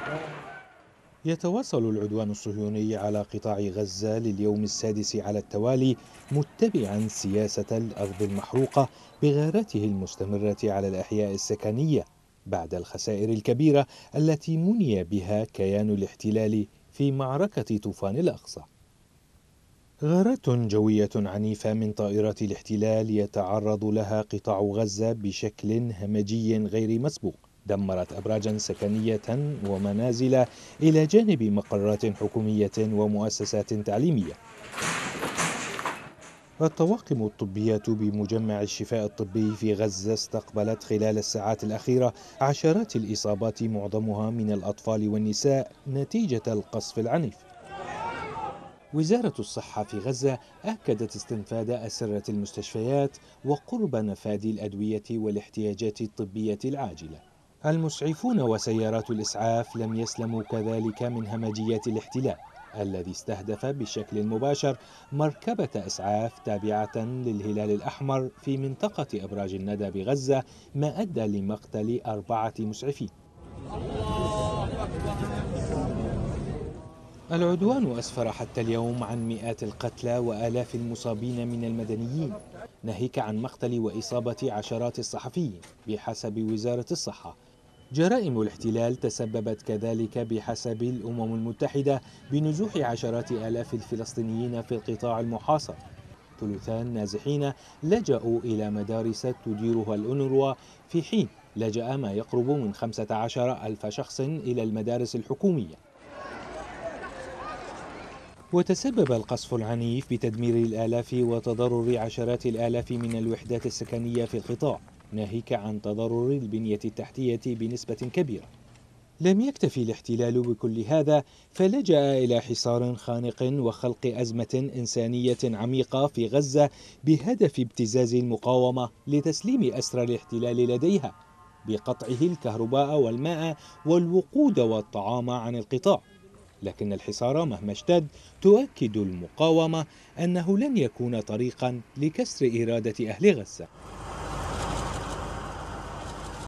يتواصل العدوان الصهيوني على قطاع غزة لليوم السادس على التوالي، متبعا سياسة الأرض المحروقة بغاراته المستمرة على الأحياء السكنية بعد الخسائر الكبيرة التي مني بها كيان الاحتلال في معركة طوفان الأقصى. غارات جوية عنيفة من طائرات الاحتلال يتعرض لها قطاع غزة بشكل همجي غير مسبوق، دمرت أبراجا سكنية ومنازل إلى جانب مقرات حكومية ومؤسسات تعليمية. الطواقم الطبية بمجمع الشفاء الطبي في غزة استقبلت خلال الساعات الأخيرة عشرات الإصابات، معظمها من الأطفال والنساء نتيجة القصف العنيف. وزارة الصحة في غزة أكدت استنفاد أسرة المستشفيات وقرب نفاذ الأدوية والاحتياجات الطبية العاجلة. المسعفون وسيارات الإسعاف لم يسلموا كذلك من همجيات الاحتلال الذي استهدف بشكل مباشر مركبة إسعاف تابعة للهلال الأحمر في منطقة أبراج الندى بغزة، ما أدى لمقتل 4 مسعفين. العدوان أسفر حتى اليوم عن مئات القتلى وآلاف المصابين من المدنيين، ناهيك عن مقتل وإصابة عشرات الصحفيين بحسب وزارة الصحة. جرائم الاحتلال تسببت كذلك بحسب الأمم المتحدة بنزوح عشرات آلاف الفلسطينيين في القطاع المحاصر. ثلثان النازحين لجأوا إلى مدارس تديرها الأونروا، في حين لجأ ما يقرب من 15 ألف شخص إلى المدارس الحكومية. وتسبب القصف العنيف بتدمير الآلاف وتضرر عشرات الآلاف من الوحدات السكنية في القطاع، ناهيك عن تضرر البنية التحتية بنسبة كبيرة. لم يكتفي الاحتلال بكل هذا، فلجأ إلى حصار خانق وخلق أزمة إنسانية عميقة في غزة بهدف ابتزاز المقاومة لتسليم أسرى الاحتلال لديها، بقطعه الكهرباء والماء والوقود والطعام عن القطاع. لكن الحصار مهما اشتد، تؤكد المقاومة أنه لن يكون طريقا لكسر إرادة أهل غزة.